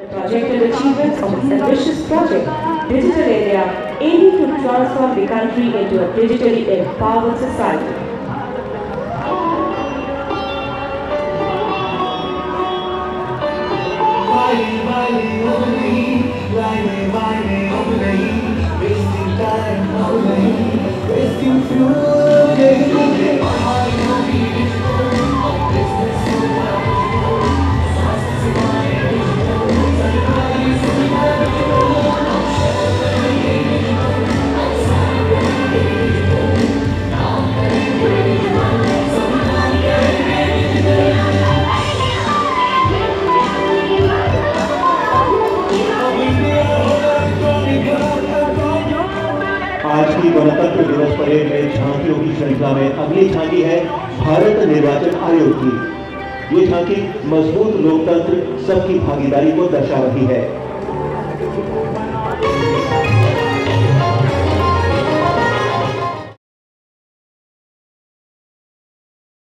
Projected achievements of this ambitious project, Digital India, aiming to transform the country into a digitally empowered society. Wasting time, wasting fuel. आज की गणतंत्र दिवस parade में झांकियों की श्रृंखला में अगली झांकी है भारत निर्वाचन आयोग की। ये झांकी मजबूत लोकतंत्र, सबकी भागीदारी को दर्शा रही है।